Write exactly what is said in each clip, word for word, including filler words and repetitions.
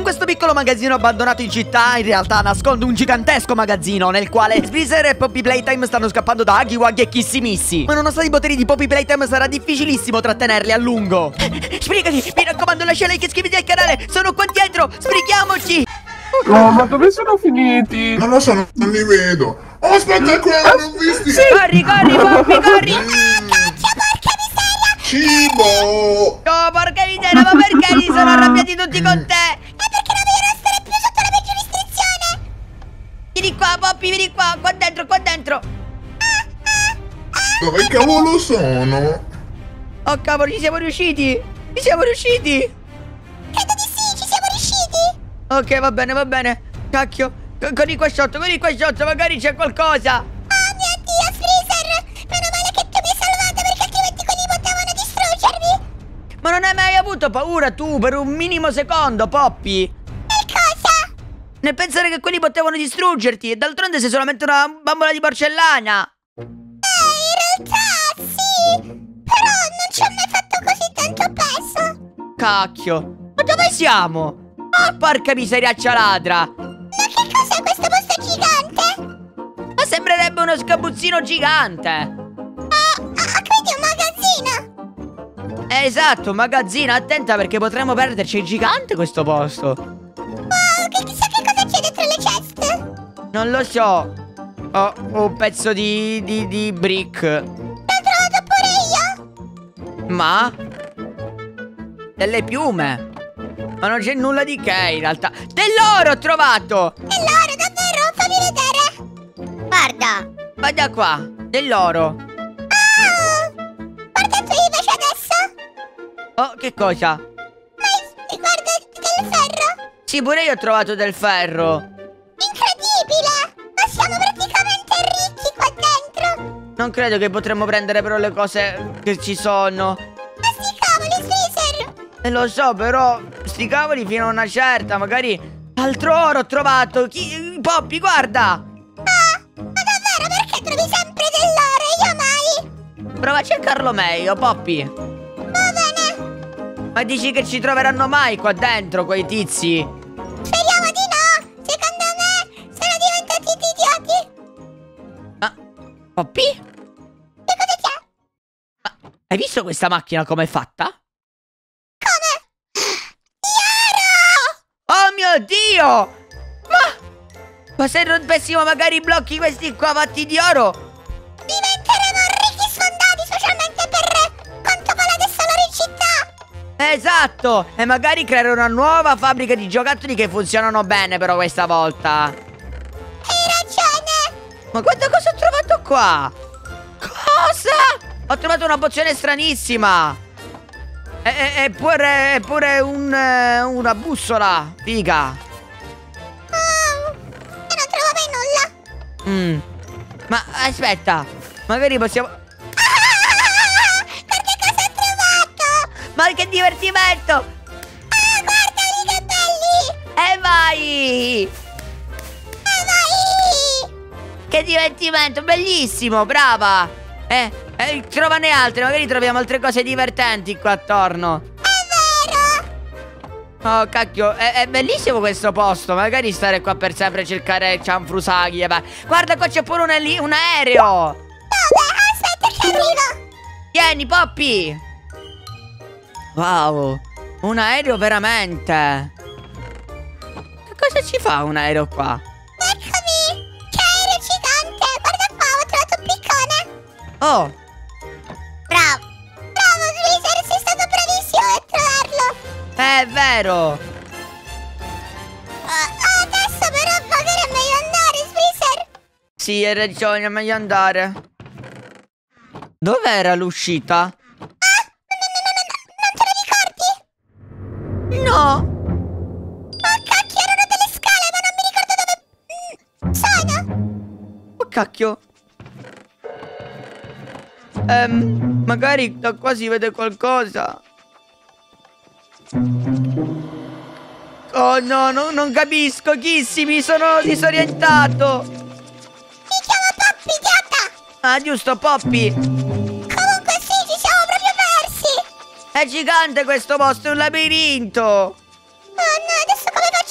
questo piccolo magazzino abbandonato in città, in realtà nasconde un gigantesco magazzino nel quale Spreezer e Poppy Playtime stanno scappando da Huggy Wuggy e Kissimissi. Ma nonostante i poteri di Poppy Playtime sarà difficilissimo trattenerli a lungo. Sbrigati, mi raccomando, lascia like e iscriviti al canale. Sono qua dietro, sbrighiamoci. No, ma dove sono finiti? Non lo so, non li vedo. Oh, aspetta, qua non ho visti. Sì. Corri, corri, Poppy, corri. Ah, cacchio, porca miseria! Cibo! Oh, porca miseria, ma perché li sono arrabbiati tutti con te? È perché non vogliono stare più sotto la mia giurisdizione! Vieni qua, Poppy, vieni qua, qua dentro, qua dentro. Dove cavolo sono? Oh, cavolo, ci siamo riusciti. Ci siamo riusciti. Credo di sì, ci siamo riusciti! Ok, va bene, va bene. Cacchio, co- corri qua sotto, corri qua sotto, magari c'è qualcosa. Oh mio Dio, Freezer! Meno male che tu mi hai salvato perché altrimenti quelli potevano distruggermi! Ma non hai mai avuto paura tu per un minimo secondo, Poppy? E cosa? Nel pensare che quelli potevano distruggerti e d'altronde sei solamente una bambola di porcellana. Eh, in realtà sì! Però non ci ho mai fatto così tanto peso! Cacchio, ma dove siamo? Ah, porca miseriaccia ladra. Ma che cos'è questo posto gigante? Ma sembrerebbe uno scapuzzino gigante. Ah, ah, quindi un magazzino! Eh, esatto, un magazzino, attenta perché potremmo perderci. È gigante questo posto. Wow, che chissà che cosa c'è dentro le ceste! Non lo so. Ho un pezzo di, di, di brick. L'ho trovato pure io! Ma? Delle piume. Ma non c'è nulla di che in realtà. Dell'oro ho trovato. Dell'oro, davvero? Fammi vedere! Guarda! Guarda qua, dell'oro. Ah! Guarda tu invece adesso! Oh, che cosa? Ma guarda, del ferro! Sì, pure io ho trovato del ferro. Incredibile! Ma siamo praticamente ricchi qua dentro! Non credo che potremmo prendere però le cose che ci sono. Ma sti cavoli, Freezer! E lo so, però sti cavoli fino a una certa. Magari altro oro ho trovato. Chi... Poppy, guarda! Ah! Ma davvero, perché trovi sempre dell'oro e io mai? Prova a cercarlo meglio, Poppy. Va bene! Ma dici che ci troveranno mai qua dentro quei tizi? Speriamo di no! Secondo me sono diventati idioti! Ma... Poppy? Che cosa c'è? Ma hai visto questa macchina come è fatta? Come? Iaro! Oh mio Dio! Ma... Ma se rompessimo magari i blocchi questi qua fatti di oro? Diventeremo ricchi sfondati, specialmente per quanto vale adesso l'oro in città! Esatto! E magari creare una nuova fabbrica di giocattoli che funzionano bene però questa volta. Hai ragione! Ma guarda cosa ho trovato qua! Cosa? Ho trovato una pozione stranissima! E, e, eppure, eppure un, eh, una bussola! Figa! Oh, io non trovo mai nulla! Mm. Ma aspetta! Magari possiamo... Ah, guarda cosa ho trovato! Ma che divertimento! Ah, guardali che belli! E vai! Ah, vai! Che divertimento! Bellissimo! Brava! Eh, eh, trovane altre! Magari troviamo altre cose divertenti qua attorno! È vero! Oh cacchio, è, è bellissimo questo posto. Magari stare qua per sempre a cercare cianfrusaghi e va. Guarda qua c'è pure un, ali- un aereo. Dove? Aspetta che arrivo! Vieni Poppy. Wow, un aereo veramente. Che cosa ci fa un aereo qua? Eccomi! Che aereo gigante! Guarda qua, ho trovato un piccone! Oh, Bravo! Bravo, Freezer, sei stato bravissimo a trovarlo! è vero. Ah, adesso però magari è meglio andare, Freezer! Sì, hai ragione, è meglio andare. Dov'era l'uscita? Ah! Non te lo ricordi? No. Oh cacchio, erano delle scale, ma non mi ricordo dove... mm, sono! Oh cacchio. Ehm, magari da qua si vede qualcosa. Oh no, no, non capisco, Kissy, mi sono disorientato. Mi chiamo Poppy, idiota! Ah, giusto, Poppy. Comunque sì, ci siamo proprio persi! È gigante questo posto, è un labirinto. Oh no, adesso come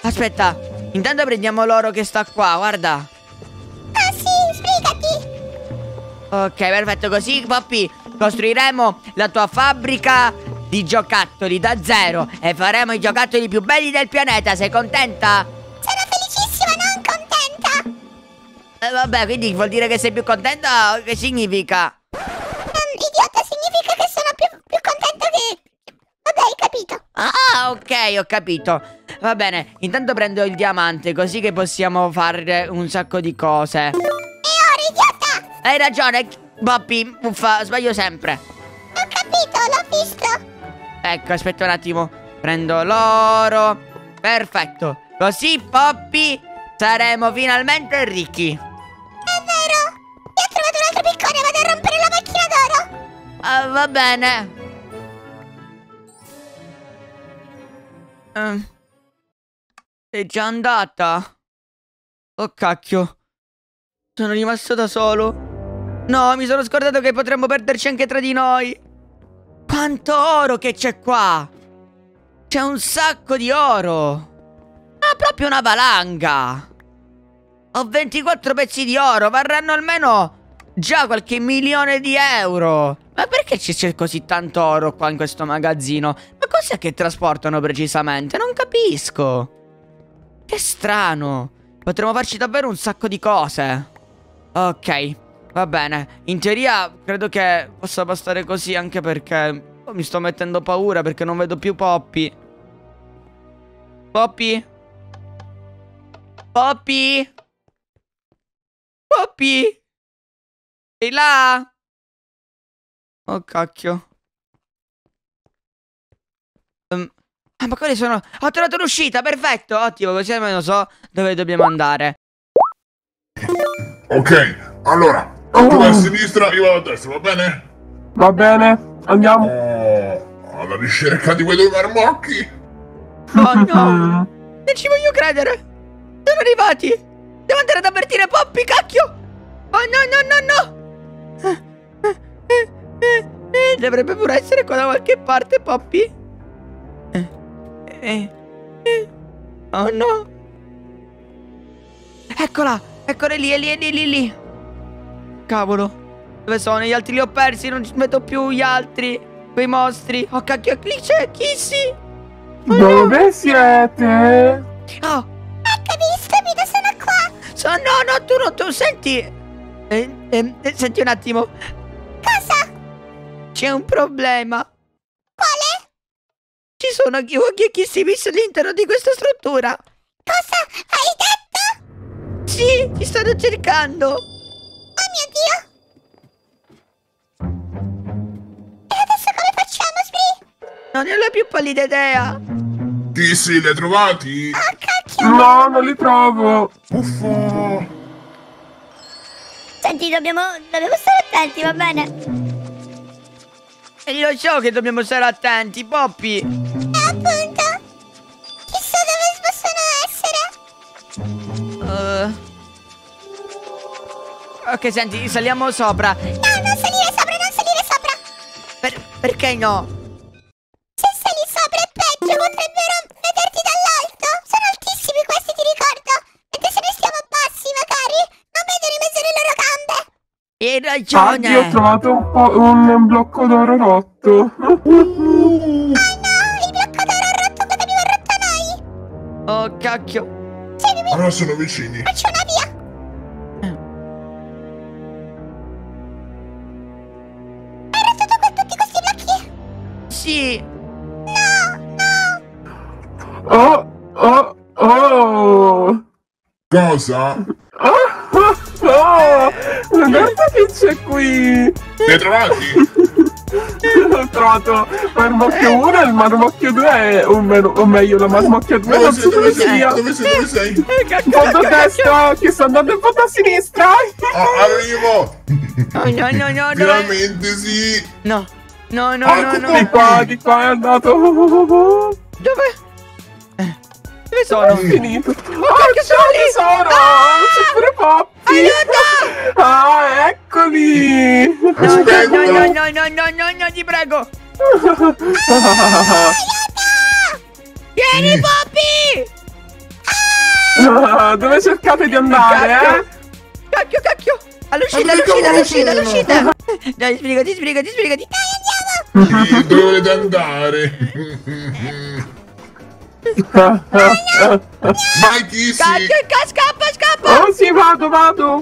Aspetta, intanto prendiamo l'oro che sta qua, guarda. Ah sì, sbrigati. Ok, perfetto, così Poppy costruiremo la tua fabbrica di giocattoli da zero e faremo i giocattoli più belli del pianeta, sei contenta? Sono felicissima, non contenta. Eh, vabbè, quindi vuol dire che sei più contenta o che significa? Um, idiota, significa che sono più, più contenta che... Vabbè, hai capito. Ah, ok, ho capito. Va bene, intanto prendo il diamante così che possiamo fare un sacco di cose. E ora, idiota! Hai ragione, Poppy, uffa, sbaglio sempre. Ho capito, l'ho visto. Ecco, aspetta un attimo. Prendo l'oro. Perfetto. Così, Poppy, saremo finalmente ricchi. È vero. Io ho trovato un altro piccone, vado a rompere la macchina d'oro. Ah, va bene. Eh, Sei già andata? Oh cacchio. Sono rimasto da solo. No, mi sono scordato che potremmo perderci anche tra di noi. Quanto oro che c'è qua! C'è un sacco di oro! Ma proprio una valanga! Ho ventiquattro pezzi di oro, varranno almeno già qualche milione di euro! Ma perché c'è così tanto oro qua in questo magazzino? Ma cos'è che trasportano precisamente? Non capisco! Che strano! Potremmo farci davvero un sacco di cose! Ok, va bene. In teoria credo che possa bastare così, anche perché oh, mi sto mettendo paura perché non vedo più Poppy. Poppy? Poppy? Poppy? Sei là? Oh cacchio. um, Ah, ma quali sono? Ho trovato l'uscita, perfetto. Ottimo, così almeno so dove dobbiamo andare. Ok, allora, tu vai a sinistra, io vado a destra, va bene? Va bene, andiamo. Oh, alla ricerca di quei due marmocchi. Oh no, non ci voglio credere. Sono arrivati. Devo andare ad avvertire Poppy, cacchio. Oh no, no, no, no. Dovrebbe pure essere qua da qualche parte, Poppy. Oh no. Eccola. Eccola lì, è lì, è lì, lì, lì. Cavolo. Dove sono? Gli altri li ho persi, non ci metto più gli altri. Quei mostri. Oh cacchio, lì c'è Kissy. Oh, Dove no. siete? Oh. Ecco, visto, mi sono qua. So, no, no, tu no, tu senti. Eh, eh, eh, senti un attimo. Cosa? C'è un problema. Quale? Ci sono Kiwagi e Kissy all'interno di questa struttura. Cosa hai detto? Sì, ti stanno cercando. Oh mio Dio. E adesso come facciamo, Spree? Non ne ho la più pallida idea. Chi si li hai trovati? Oh, cacchio. No, non li trovo. Uffo. Senti, dobbiamo, dobbiamo stare attenti, va bene? E lo so che dobbiamo stare attenti, Poppy. E appunto. Chissà dove possono essere. Uh... Ok, senti, saliamo sopra. No, non salire sopra, non salire sopra. Per- perché no? Se sali sopra è peggio, potrebbero vederti dall'alto. Sono altissimi questi, ti ricordo. Mentre se noi stiamo bassi, magari, non vedono in mezzo alle loro gambe. Hai Ah, ragione. io ho trovato un, po' un blocco d'oro rotto. Oh no, il blocco d'oro rotto come abbiamo rotto noi. Oh, cacchio. Seguimi, Ora sono vicini. faccio una via. Hai rotto tu que- tutti questi blocchi? Sì. No, no. Oh, oh, oh. Cosa? Oh, oh, oh. Guarda che c'è qui. Li hai trovati? Ho trovato marmocchio uno e il marmocchio due, o, meno, o meglio la marmocchio due Dove non sei? so Dove dove sei? sia. Dove sei? Dove sei? Eh, cacchio, In fondo a cacchio, destra, che sto andando in fondo a sinistra. Ah, arrivo! cacchio. No, no, no, no, dove? Finalmente sì! No, no, no, Ah, no, tu no. Di qua, di qua è andato. Oh, Dove? Eh, dove sono? è finito. Oh, cacchio, c'è sono un lì! tesoro. Ah! C'è pure Poppy. Aiuto! Ah, eccoli. No, no, Aspetta. no, no, no, no, no, no, no, ti prego. Vieni, Sì. Poppy! Ah, dove cercate di andare, eh? Cacchio, cacchio. All'uscita, all'uscita, all'uscita, all'uscita. Dai, sbrigati, sbrigati, sbrigati. Dai, andiamo. Sì, dove volete andare? Vai, Kissy! Cacchio, ca- scappa, scappa. Oh sì, vado, vado.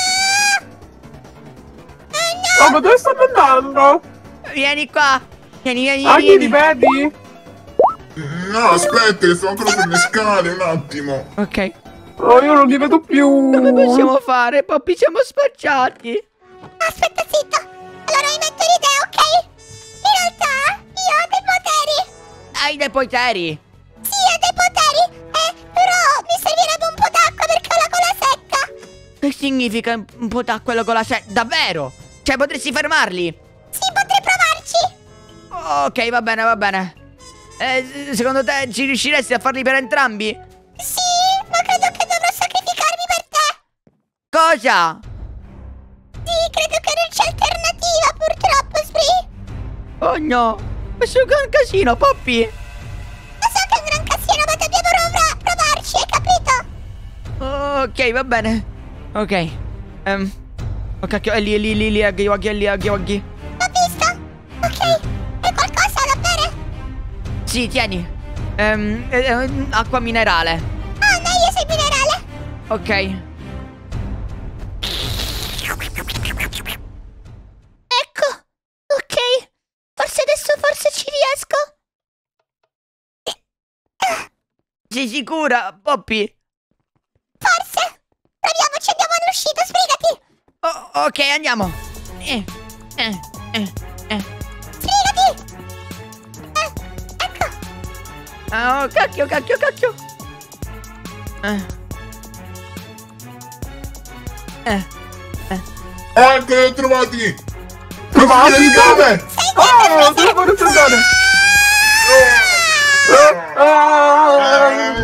Oh, ma dove stanno andando? Vieni qua. Vieni, vieni, Ah, chi vieni. li vedi? No, aspetta, che sto ancora sulle scale, un attimo. Ok. Oh, io non li vedo più. Come possiamo fare, Poppy? Siamo spacciati. Aspetta, zitto. Allora mi metto l'idea, ok? In realtà io ho dei poteri. Hai dei poteri. Sì, ho dei poteri. Eh, però mi servirebbe un po' d'acqua perché ho la gola secca. Che significa un po' d'acqua alla gola secca? Davvero? Cioè, potresti fermarli? Sì, potrei provarci. Ok, va bene, va bene. Eh, secondo te ci riusciresti a farli per entrambi? Sì, ma credo che dovrò sacrificarmi per te. Cosa? Sì, credo che non c'è alternativa, purtroppo, Spree. Oh no, questo è un gran casino, Poppy. Lo so che è un gran casino, ma dobbiamo prov- provarci, hai capito? Ok, va bene. Ok. Ehm. Oh cacchio, è lì, è lì, è lì, è lì, Aghi Waghi, è lì, Aghi Waghi. L'ho visto. Ok, hai qualcosa da bere? Sì, tieni. Ehm, eh, eh, acqua minerale. Ah, meglio sei minerale. Ok. Ecco, ok. Forse adesso forse ci riesco. Sei sicura, Poppy? Forse. Proviamoci, andiamo all'uscita, sbrigati. Oh, ok, andiamo. Eh, eh, eh, eh. Sbrigati. Eh, ecco. Oh, cacchio, cacchio, cacchio. Eh. Eh. Oh, ecco, li ho trovati! Trovati dove? Oh, dove volete andare? Ah,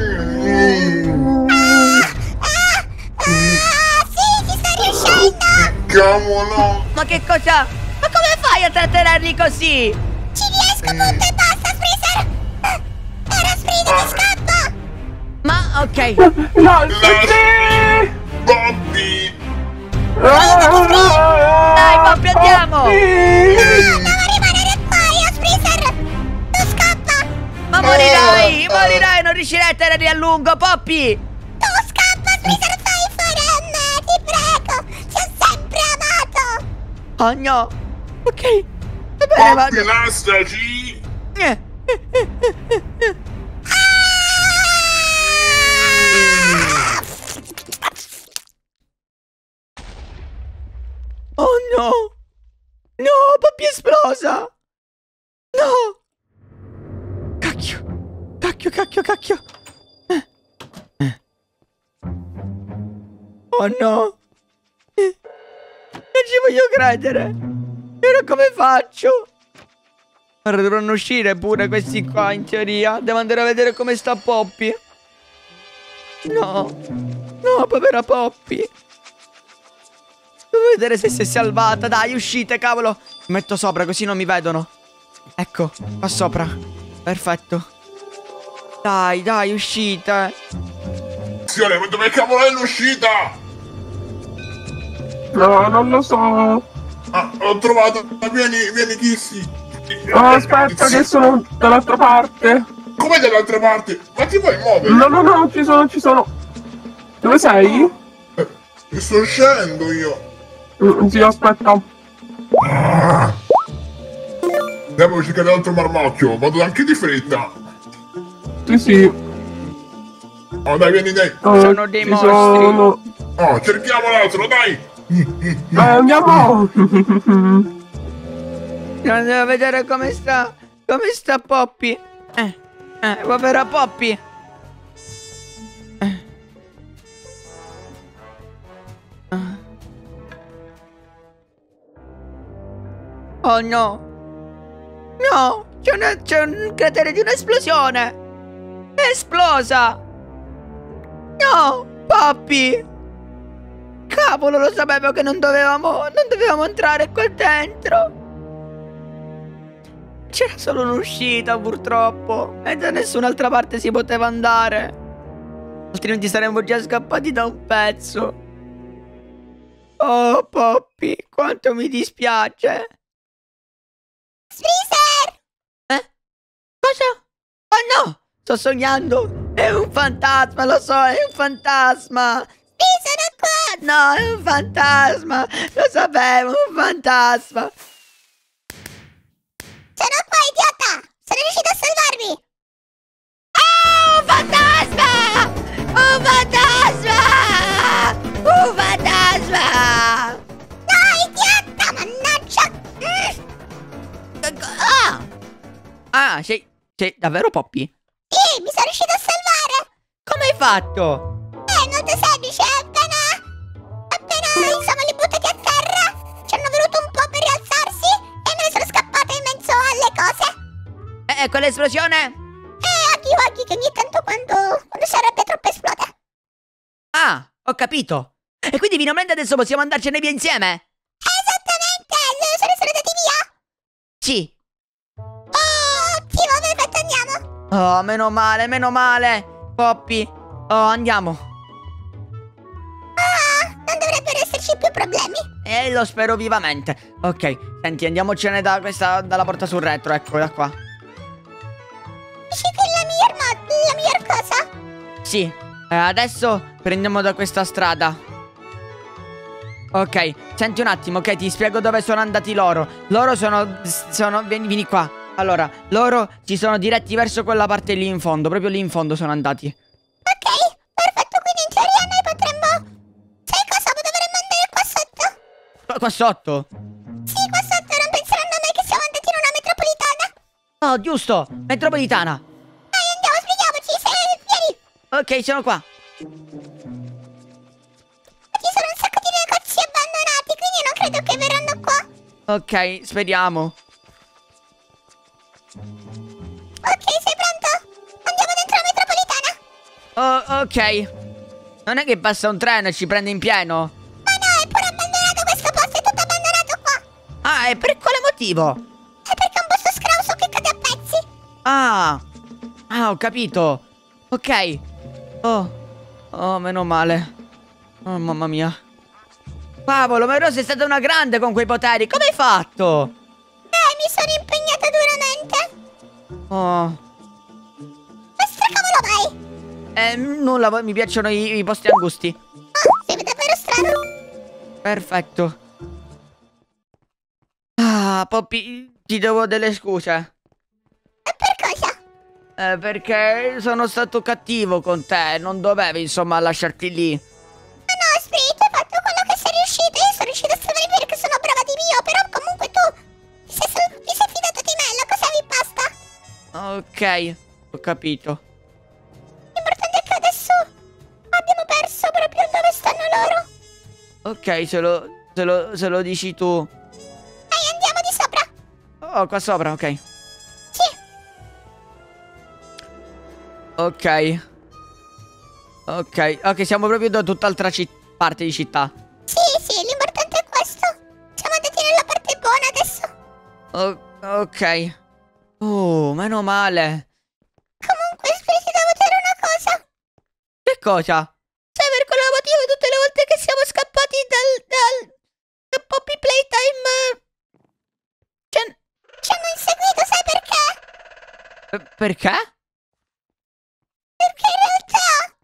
Ah, sì, ci sto riuscendo. Cavolo! Ma che cosa? Ma come fai a trattenerli così? Ci riesco, punto e basta, Freezer. Ah, ora Sprite mi scappa. Ma ok. no, Lasci! Bobby! Dai, Poppy, andiamo. Devo rimanere qua, io, Freezer. Tu scappa. Ma morirai, morirai, non riuscirai a tenerli a lungo, Poppy. Tu scappa, Freezer, fai fuori a me, ti prego. Ti ho sempre amato. Oh no. Ok. Va bene, Bobby, vado. lasciaci! Eh. Oh no. No, Poppy è esplosa. No. Cacchio. Cacchio, cacchio, cacchio. Eh. Eh. Oh no. Eh. Non ci voglio credere. E ora come faccio? Ora dovranno uscire pure questi qua, in teoria. Devo andare a vedere come sta Poppy. No. No, povera Poppy. Devo vedere se si è salvata. Dai, uscite, cavolo. Mi metto sopra così non mi vedono. Ecco, qua sopra. Perfetto. Dai, dai, uscite. Attenzione, ma dove cavolo è l'uscita? no, non lo so. Ah, l'ho trovato! Vieni, vieni, Kissy! Oh, aspetta che sono dall'altra parte. Come dall'altra parte? Ma ti vuoi muovere? No, no, no, non ci sono, ci sono. Dove sei? Eh, sto scendendo io! Mm, sì, aspetta. Ah. Devo cercare l'altro marmocchio, vado anche di fretta! Sì, sì. Oh dai, vieni dai! Oh, Sono dei ci mostri. sono. Oh, cerchiamo l'altro, dai! Eh, andiamo. Devo vedere come sta. Come sta Poppy. Eh, eh, povera Poppy. Eh. Ah. Oh no. No, c'è un, c'è un cratere di un'esplosione. È esplosa. No, Poppy. Cavolo, lo sapevo che non dovevamo, non dovevamo entrare qua dentro. C'era solo un'uscita, purtroppo. E da nessun'altra parte si poteva andare. Altrimenti saremmo già scappati da un pezzo. Oh, Poppy, quanto mi dispiace. Freezer! Eh? Cosa? Oh no! Sto sognando! È un fantasma, lo so, è un fantasma! Sì, sono qua! No, è un fantasma! Lo sapevo, un fantasma! Sono qua, idiota! Sono riuscito a salvarmi! Oh, un fantasma! Un fantasma! Un fantasma! No, idiota! Mannaggia! Mm. Ah! Ah, sei, sei davvero Poppy? Sì, mi sono riuscito a salvare! Come hai fatto? È molto semplice, appena... appena, insomma, li buttati a terra, ci hanno voluto un po' per rialzarsi e me ne sono scappata in mezzo alle cose. Eh, quell'esplosione? E Huggy Wuggy che ogni tanto quando, quando si arrabbia troppo esplode. Ah, ho capito. E quindi finalmente adesso possiamo andarcene via insieme? Esattamente, sono sono andati via. Sì. Oh, ottimo, perfetto, andiamo. Oh, meno male, meno male. Poppy. Oh, andiamo. Ah, non dovrebbero esserci più problemi. E lo spero vivamente. Ok, senti, andiamocene da questa, dalla porta sul retro, ecco, da qua. Dici che è la miglior, mo- la miglior cosa? Sì, eh, adesso prendiamo da questa strada. Ok, senti un attimo, ok, ti spiego dove sono andati loro. Loro sono, sono, vieni, vieni qua. Allora, loro si sono diretti verso quella parte lì in fondo, proprio lì in fondo sono andati. Ok, perfetto, quindi in teoria noi potremmo... Sai cosa? Dovremmo andare qua sotto. Qua, qua sotto? Sì, qua sotto, non penseranno mai che siamo andati in una metropolitana. Oh, giusto, metropolitana. Dai, andiamo, spieghiamoci, se... vieni. Ok, sono qua. Ci sono un sacco di negozi abbandonati, quindi non credo che verranno qua. Ok, speriamo. Ok, sei pronto? Andiamo dentro la metropolitana. Oh, ok. Non è che passa un treno e ci prende in pieno? Ma no, è pure abbandonato questo posto, è tutto abbandonato qua. Ah, e per quale motivo? È perché è un posto scrauso che cade a pezzi. Ah, ah, ho capito. Ok. Oh, oh, meno male. Oh, mamma mia. Cavolo, ma Rose è stata una grande con quei poteri. Come hai fatto? Eh, mi sono impegnata duramente. Oh, Questo cavolo vai. eh, nulla, mi piacciono i, i posti angusti. Oh, sei davvero strano. Perfetto. Ah, Poppy, ti devo delle scuse. E per cosa? Eh, perché sono stato cattivo con te. Non dovevo, insomma, lasciarti lì. Ma no, Spirit, hai fatto quello che sei riuscito. Io sono riuscito a salvare perché sono brava di mio. Però comunque tu ti sei, sal- ti sei fidato di me. La cosa vi basta. Ok, ho capito. L'importante è che adesso abbiamo perso proprio dove stanno loro. Ok, se lo, se lo, se lo dici tu. Dai, andiamo di sopra. Oh, qua sopra, ok. Sì. Ok. Ok, ok, siamo proprio da tutt'altra ci- parte di città. Sì, sì, l'importante è questo. Siamo andati nella parte buona adesso. Oh, ok. Oh, meno male. Comunque, Spirit, ti devo dire una cosa. Che cosa? Sai per quale motivo tutte le volte che siamo scappati dal... dal... da Poppy Playtime... Ci, han- ci hanno inseguito, sai perché? Eh, perché? Perché in realtà...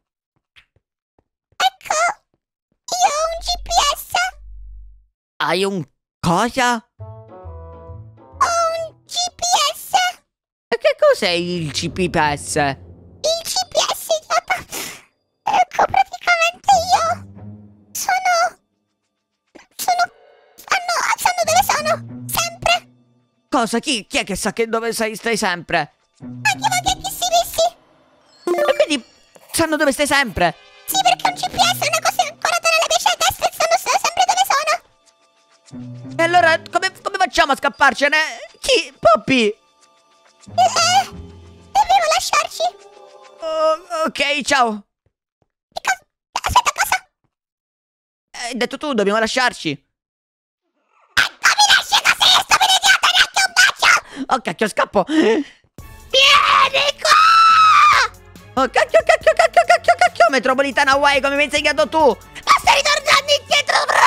Ecco... Io ho un G P S. Hai un cosa? Ho un G P S. E che cos'è il G P S? Il G P S, idiota. Ecco, praticamente io... Sono... Sono... Sanno, sanno dove sono. Sempre. Cosa? Chi, chi è che sa che dove sei, stai sempre? Anche voi che chi si vissi. E quindi sanno dove stai sempre? Sì, perché un G P S è una cosa ancorata nella mia testa e sanno s- sempre dove sono. E allora come, come facciamo a scapparcene? Chi? Poppy? Eh, dobbiamo lasciarci. Oh, ok, ciao. Che cosa? Aspetta, cosa? Hai detto tu, dobbiamo lasciarci. Ecco, mi lasci così, stupido idiota, neanche un bacio. Oh, cacchio, scappo. Vieni qua. Oh, cacchio, cacchio, cacchio, cacchio, cacchio. Metropolitana Way come mi hai insegnato tu. Ma stai ritornando indietro, bro!